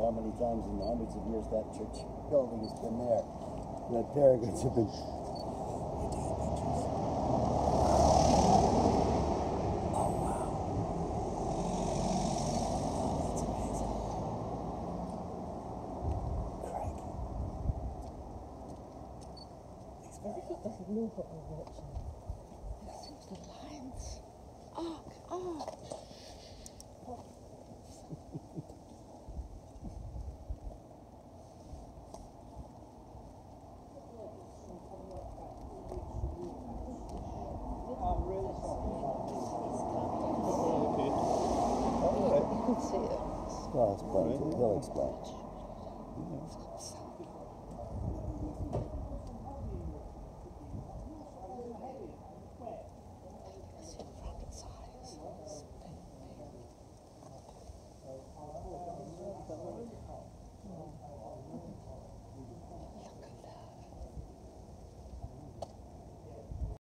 how many times in the hundreds of years that church building has been there. That peregrines have been. Look what we're watching. Listen to the lions. Oh, oh. I'm really sorry. You can see it. Well, explain. He'll explain.